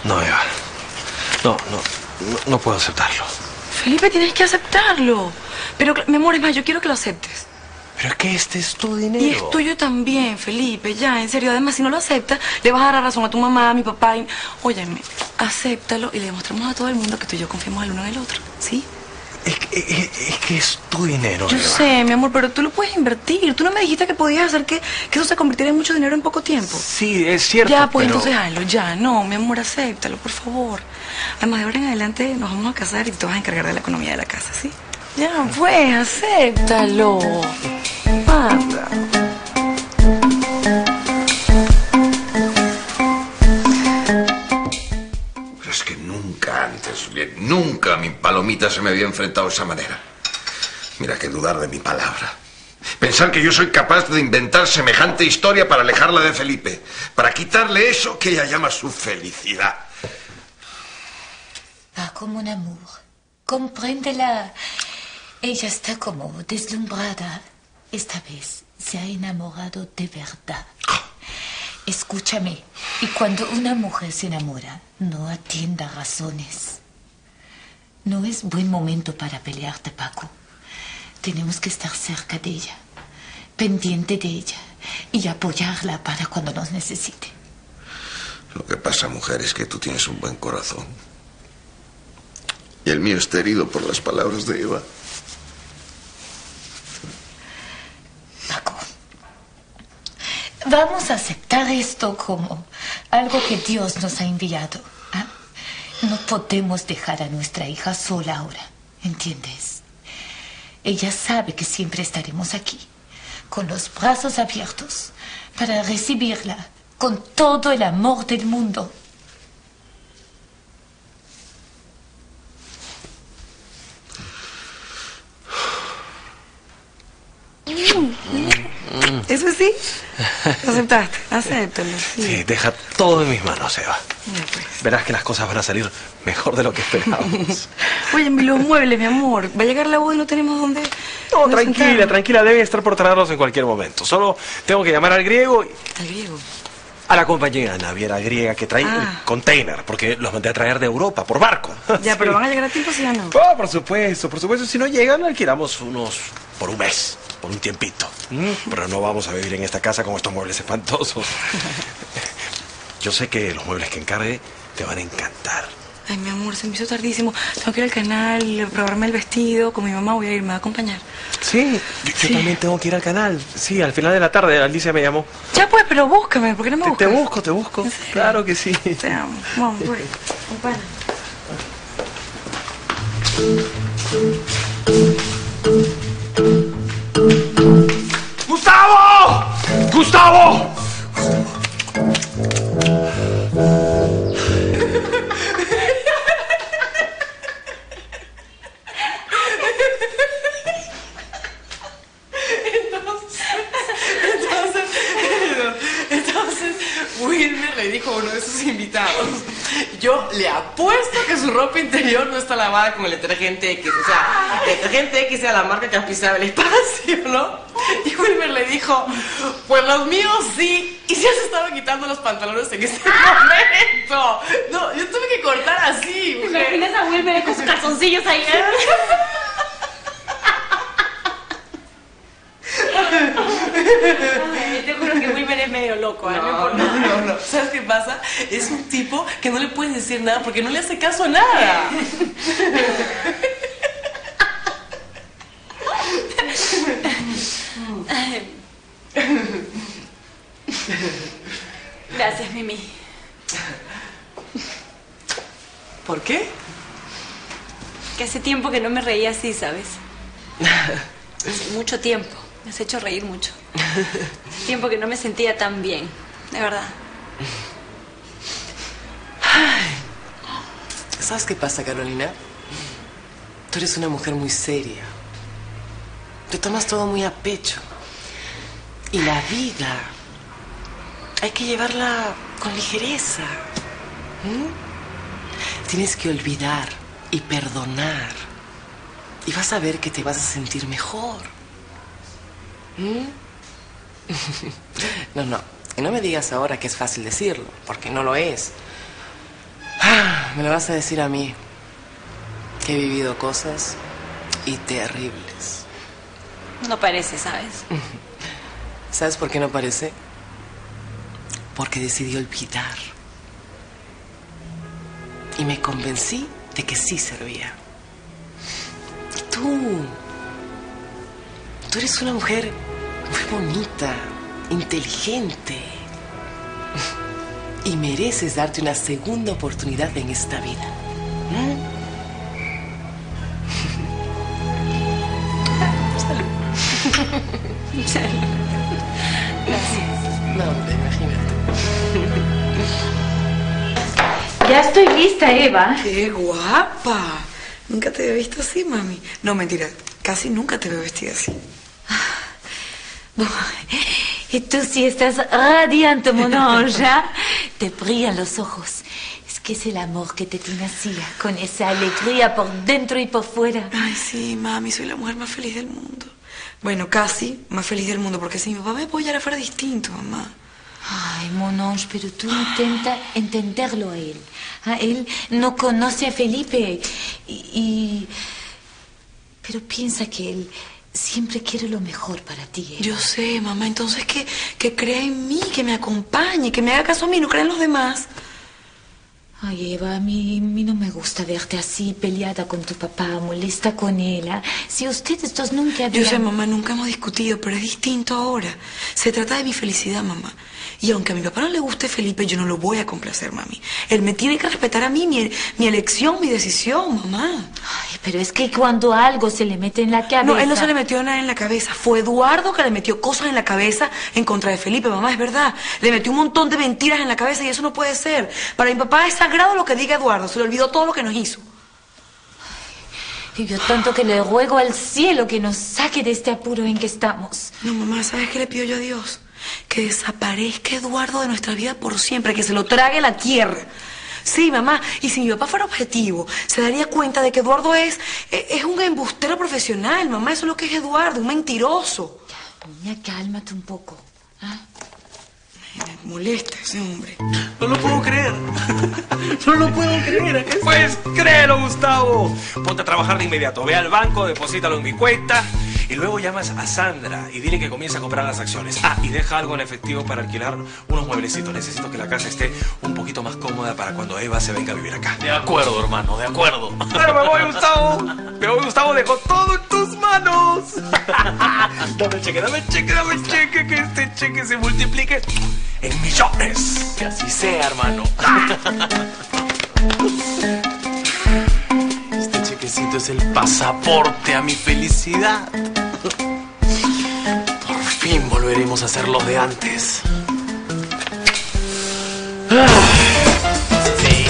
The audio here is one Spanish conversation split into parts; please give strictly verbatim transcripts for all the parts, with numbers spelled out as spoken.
No, Eva. No, no, no, no puedo aceptarlo. Felipe, tienes que aceptarlo. Pero, mi amor, es más, yo quiero que lo aceptes. Pero es que este es tu dinero. Y es tuyo también, Felipe, ya, en serio. Además, si no lo aceptas, le vas a dar la razón a tu mamá, a mi papá. Y... Óyeme, acéptalo y le demostramos a todo el mundo que tú y yo confiamos el uno en el otro, ¿sí? Es que es, es, que es tu dinero, Yo Eva. sé, mi amor, pero tú lo puedes invertir. Tú no me dijiste que podías hacer que, que eso se convirtiera en mucho dinero en poco tiempo. Sí, es cierto, Ya, pues pero... entonces hazlo, ya. No, mi amor, acéptalo, por favor. Además, de ahora en adelante nos vamos a casar y tú te vas a encargar de la economía de la casa, ¿sí? Ya, pues, acéptalo. Anda. Pero es que nunca antes, bien, nunca mi palomita se me había enfrentado de esa manera. Mira que dudar de mi palabra. Pensar que yo soy capaz de inventar semejante historia para alejarla de Felipe, para quitarle eso que ella llama su felicidad. Va como un amor. Compréndela. Ella está como deslumbrada. Esta vez se ha enamorado de verdad. Escúchame. Y cuando una mujer se enamora, no atienda razones. No es buen momento para pelearte, Paco. Tenemos que estar cerca de ella, pendiente de ella y apoyarla para cuando nos necesite. Lo que pasa, mujer, es que tú tienes un buen corazón. Y el mío está herido por las palabras de Eva. Paco, vamos a aceptar esto como algo que Dios nos ha enviado. ¿Ah? No podemos dejar a nuestra hija sola ahora, ¿entiendes? Ella sabe que siempre estaremos aquí, con los brazos abiertos, para recibirla con todo el amor del mundo. ¿Eso sí? ¿Lo aceptaste? Acéptalo. Sí. Sí, deja todo en mis manos, Eva. Ya, pues. Verás que las cosas van a salir mejor de lo que esperábamos. Oye, los muebles, mi amor. Va a llegar la boda y no tenemos dónde... No, dónde tranquila, sentarnos. tranquila. Deben estar por traerlos en cualquier momento. Solo tengo que llamar al griego y... ¿Al griego? A la compañía naviera griega que trae Ah. el container, porque los mandé a traer de Europa, por barco. Ya, Sí. pero ¿van a llegar a tiempo, sí o no? Oh, por supuesto, por supuesto. Si no llegan, alquilamos unos por un mes, por un tiempito. ¿Mm? Pero no vamos a vivir en esta casa con estos muebles espantosos. Yo sé que los muebles que encargue te van a encantar. Ay, mi amor, se me hizo tardísimo. Tengo que ir al canal, probarme el vestido. Con mi mamá voy a ir, me va a acompañar. Sí, yo, yo Sí. también tengo que ir al canal. Sí, al final de la tarde Alicia me llamó. Ya pues, pero búscame, ¿por qué no me Te, te buscas? busco, te busco. ¿En serio? Claro que sí. Te amo. Vamos, voy. Acompáñame. ¡Gustavo! ¡Gustavo! Entonces, Wilmer le dijo a uno de sus invitados: yo le apuesto que su ropa interior no está lavada con el detergente X. O sea, el detergente X era la marca que auspiciaba el espacio, ¿no? Y Wilmer le dijo: pues los míos sí. Y ya se estaba quitando los pantalones en ese momento. No, yo tuve que cortar así. ¿Te imaginas a Wilmer con sus calzoncillos ahí? Ay, te juro que Wilmer es medio loco, ¿eh? No, no, no, no. ¿Sabes qué pasa? Es un tipo que no le puedes decir nada porque no le hace caso a nada. Gracias, Mimi. ¿Por qué? Que hace tiempo que no me reía así, ¿sabes? Hace mucho tiempo. Me has hecho reír mucho. Hace tiempo que no me sentía tan bien, de verdad. ¿Sabes qué pasa, Carolina? Tú eres una mujer muy seria. Te tomas todo muy a pecho. Y la vida hay que llevarla con ligereza. ¿Mm? Tienes que olvidar y perdonar. Y vas a ver que te vas a sentir mejor. ¿Mm? No, no. Y no me digas ahora que es fácil decirlo, porque no lo es. Ah, me lo vas a decir a mí, que he vivido cosas y terribles. No parece, ¿sabes? ¿Sabes por qué no parece? Porque decidí olvidar. Y me convencí de que sí servía. Y tú... Tú eres una mujer muy bonita, inteligente. Y mereces darte una segunda oportunidad en esta vida. ¿Mm? Salud. Salud. Gracias. No, hombre, imagínate. Ya estoy lista, Eva. ¡Qué guapa! Nunca te había visto así, mami. No, mentira. Casi nunca te veo vestida así. Bueno, y tú sí estás radiante, mon ange. Te brillan los ojos. Es que es el amor que te tiene así, con esa alegría por dentro y por fuera. Ay, sí, mami. Soy la mujer más feliz del mundo. Bueno, casi más feliz del mundo, porque si mi papá me apoyara fuera distinto, mamá. Ay, mon ange, pero tú intenta entenderlo a él. A él no conoce a Felipe y, y... Pero piensa que él siempre quiere lo mejor para ti, Eva. Yo sé, mamá. Entonces que, que crea en mí, que me acompañe, que me haga caso a mí, no crea en los demás. Ay, Eva, a mí, a mí no me gusta verte así, peleada con tu papá, molesta con él. ¿eh? Si ustedes dos nunca habían... Yo sé, mamá, nunca hemos discutido, pero es distinto ahora. Se trata de mi felicidad, mamá. Y aunque a mi papá no le guste Felipe, yo no lo voy a complacer, mami. Él me tiene que respetar a mí, mi, mi elección, mi decisión, mamá. Ay, pero es que cuando algo se le mete en la cabeza... No, él no se le metió nada en la cabeza. Fue Eduardo que le metió cosas en la cabeza en contra de Felipe, mamá, es verdad. Le metió un montón de mentiras en la cabeza y eso no puede ser. Para mi papá es sagrado lo que diga Eduardo. Se le olvidó todo lo que nos hizo. Y yo tanto que le ruego al cielo que nos saque de este apuro en que estamos. No, mamá, ¿sabes qué le pido yo a Dios? Que desaparezca Eduardo de nuestra vida por siempre, que se lo trague la tierra. Sí, mamá, y si mi papá fuera objetivo, se daría cuenta de que Eduardo es, es un embustero profesional, mamá. Eso es lo que es Eduardo, un mentiroso. Ya, niña, cálmate un poco. ¿Ah? Me molesta ese hombre. No lo puedo creer. No lo puedo creer. Pues créelo, Gustavo. Ponte a trabajar de inmediato. Ve al banco, deposítalo en mi cuenta y luego llamas a Sandra y dile que comience a comprar las acciones. Ah, y deja algo en efectivo para alquilar unos mueblecitos. Necesito que la casa esté un poquito más cómoda para cuando Eva se venga a vivir acá. De acuerdo, hermano, de acuerdo. Pero me voy, Gustavo. Me voy, Gustavo. Dejo todo en tus manos. Dame el cheque, dame el cheque, dame el cheque. Que este cheque se multiplique en millones. Que así sea, hermano. Este chequecito es el pasaporte a mi felicidad. Por fin volveremos a ser los de antes. Sí.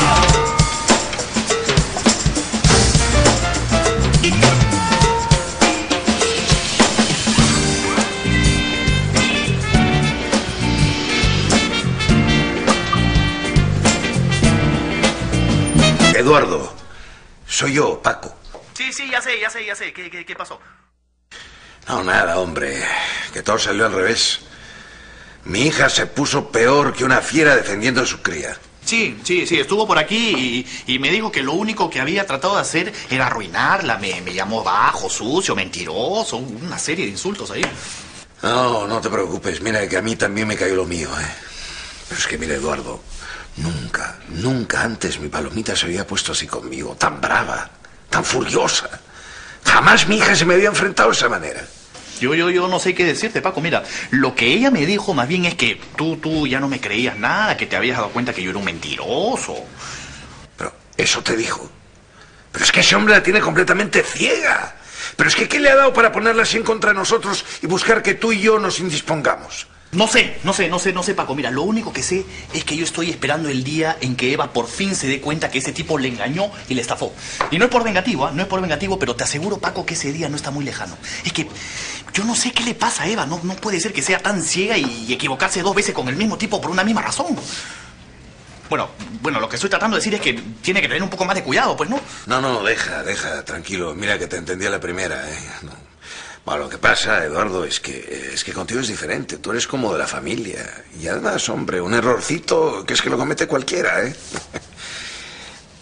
Eduardo, soy yo, Paco. Sí, sí, ya sé, ya sé, ya sé. ¿Qué, qué, qué pasó? No, nada, hombre, que todo salió al revés. Mi hija se puso peor que una fiera defendiendo a su cría. Sí, sí, sí, estuvo por aquí y, y me dijo que lo único que había tratado de hacer era arruinarla. Me, me llamó bajo, sucio, mentiroso, una serie de insultos ahí. No, no te preocupes, mira que a mí también me cayó lo mío, ¿eh? Pero es que mira, Eduardo, nunca, nunca antes mi palomita se había puesto así conmigo, tan brava, tan furiosa. Jamás mi hija se me había enfrentado de esa manera. Yo, yo, yo no sé qué decirte, Paco. Mira, lo que ella me dijo más bien es que tú, tú ya no me creías nada, que te habías dado cuenta que yo era un mentiroso. Pero eso te dijo. Pero es que ese hombre la tiene completamente ciega. Pero es que ¿qué le ha dado para ponerla así en contra de nosotros y buscar que tú y yo nos indispongamos? No sé, no sé, no sé, no sé, Paco. Mira, lo único que sé es que yo estoy esperando el día en que Eva por fin se dé cuenta que ese tipo le engañó y le estafó. Y no es por vengativo, ¿eh? No es por vengativo, pero te aseguro, Paco, que ese día no está muy lejano. Es que yo no sé qué le pasa a Eva. No, no puede ser que sea tan ciega y equivocarse dos veces con el mismo tipo por una misma razón. Bueno, bueno, lo que estoy tratando de decir es que tiene que tener un poco más de cuidado, pues, ¿no? No, no, deja, deja, tranquilo. Mira que te entendí a la primera, ¿eh? No. Bueno, lo que pasa, Eduardo, es que, es que contigo es diferente. Tú eres como de la familia. Y además, hombre, un errorcito que es que lo comete cualquiera, ¿eh?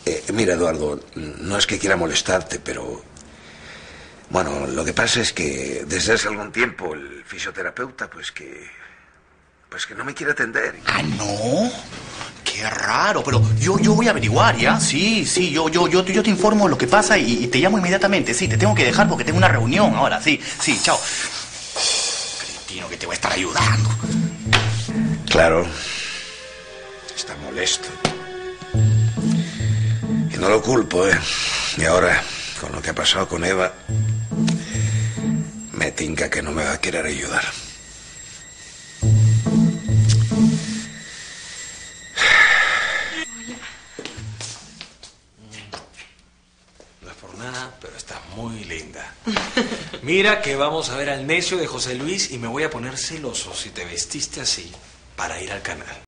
Eh, mira, Eduardo, no es que quiera molestarte, pero... Bueno, lo que pasa es que desde hace algún tiempo el fisioterapeuta, pues que... Pues que no me quiere atender. Ah, ¿no? Qué raro, pero yo, yo voy a averiguar, ¿ya? Sí, sí, yo, yo, yo, yo te informo lo que pasa y, y te llamo inmediatamente. Sí, te tengo que dejar porque tengo una reunión ahora. Sí, sí, chao. Cretino, que te voy a estar ayudando. Claro. Está molesto. Y no lo culpo, ¿eh? Y ahora, con lo que ha pasado con Eva, me tinca que no me va a querer ayudar. No es por nada, pero estás muy linda. Mira que vamos a ver al necio de José Luis y me voy a poner celoso si te vestiste así para ir al canal.